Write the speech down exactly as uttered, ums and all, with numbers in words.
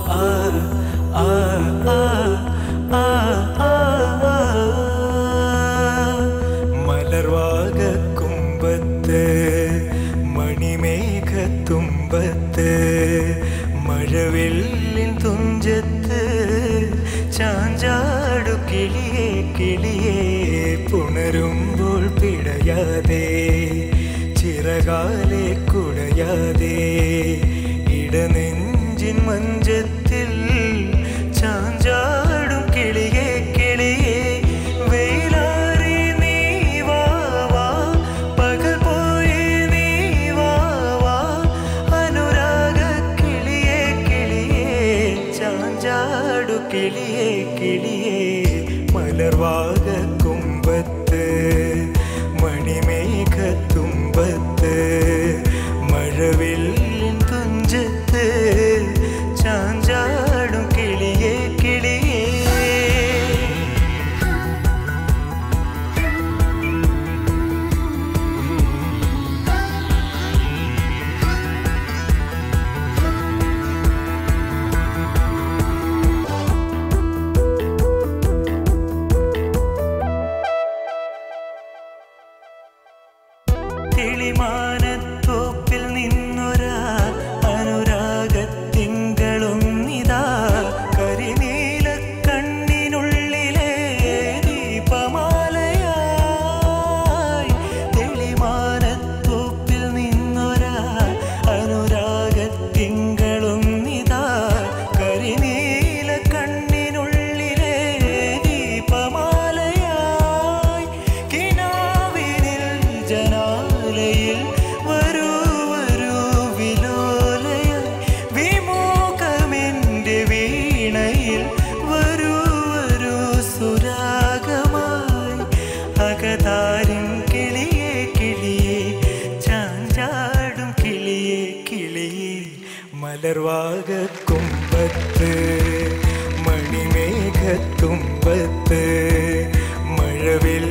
മലർവാകക്കുമ്പത്ത് മണിമേഘത്തുമ്പത്ത് മഴവില്ലിൻ തുഞ്ചത്ത് ചാഞ്ചാടു കിളിയേ കിളിയേ പുണരുമ്പോൾ പിടയാതെ ചിറകാലെ കുടയാതെ ഇടനെഞ്ചിൻ മഞ്ചത്തിൽ ചാഞ്ചാടും കിളിയേ കിളിയേ വെയിലാറി നീ വാ വാ പകൽ പോയി നീ വാ വാ അനുരാഗ കിളിയേ കിളിയേ ചാഞ്ചാടു കിളിയേ കിളിയേ മലർവാകക്കുമ്പത്ത് മണിമേഘത്തുമ്പത്ത് മഴവില്ലിൻ തുഞ്ചത്ത് ചാഞ്ചാടും കിളിയേ കിളിയേ. കിളിമാനത്തോപ്പിൽ നിന്നൊരാ അനുരാഗത്തിങ്കളൊന്നിതാ കരിനീല കണ്ണിനുള്ളിലെ ദീപമാലയായി. കിളിമാനത്തോപ്പിൽ നിന്നൊരാ അനുരാഗത്തിങ്കളൊന്നിതാ കരിനീല കണ്ണിനുള്ളിലെ ദീപമാലയായി. കിനാവിനിൽ ജനാ വരൂ വരൂ വിലോലയായി വിമോകമെൻ്റെ വീണയിൽ വരൂ വരൂ സുരാഗമായി അകതാരിൻ കിളിയേ കിളിയേ ചാഞ്ചാടും കിളിയേ കിളിയേ മലർവാകക്കുമ്പത്ത് മണിമേഘത്തുമ്പത്ത് മഴവിൽ